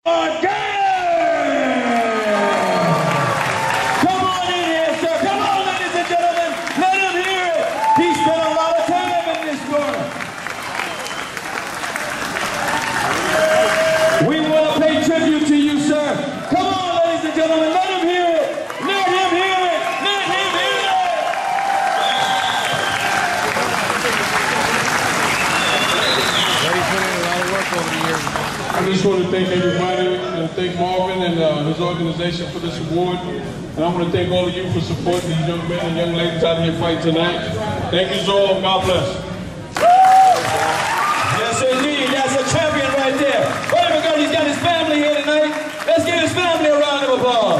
Come on in here, sir. Come on, ladies and gentlemen. Let him hear it. He spent a lot of time in this corner. We want to pay tribute to you, sir. Come on, ladies and gentlemen. Let him hear it. Let him hear it. Let him hear it. He's put in a lot of work over the years. I just want to thank everybody, and thank Marvin and his organization for this award. And I want to thank all of you for supporting these young men and young ladies out here fighting tonight. Thank you all. God bless. Yes, indeed. That's a champion right there. Buddy Mcgirt, he's got his family here tonight. Let's give his family a round of applause.